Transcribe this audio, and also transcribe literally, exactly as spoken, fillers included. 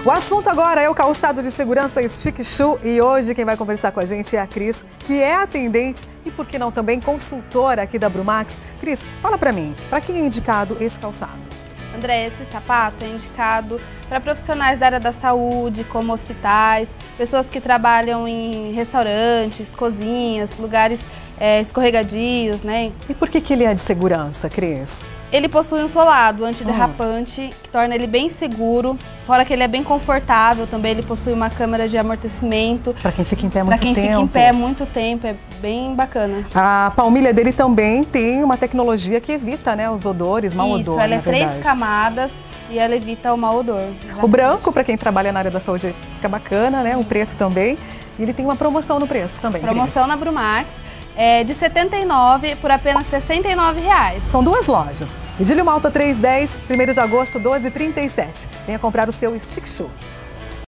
O assunto agora é o calçado de segurança Stick Shoe e hoje quem vai conversar com a gente é a Cris, que é atendente e, por que não, também consultora aqui da Brumax. Cris, fala pra mim, pra quem é indicado esse calçado? André, esse sapato é indicado para profissionais da área da saúde, como hospitais, pessoas que trabalham em restaurantes, cozinhas, lugares é, escorregadios, né? E por que que ele é de segurança, Cris? Ele possui um solado antiderrapante, hum. que torna ele bem seguro, fora que ele é bem confortável também, ele possui uma câmera de amortecimento. Para quem fica em pé muito tempo. Para quem fica em pé muito tempo, é bem bacana. A palmilha dele também tem uma tecnologia que evita, né, os odores, mau odor. Isso, ela é três verdade. camadas e ela evita o mau odor. Exatamente. O branco, para quem trabalha na área da saúde, fica bacana, né? O preto também. E ele tem uma promoção no preço também. Promoção Cris. Na Brumax. É de setenta e nove reais por apenas sessenta e nove reais. São duas lojas. Vigílio Malta três dez, primeiro de agosto, doze e trinta e sete. Venha comprar o seu Stick Shoe.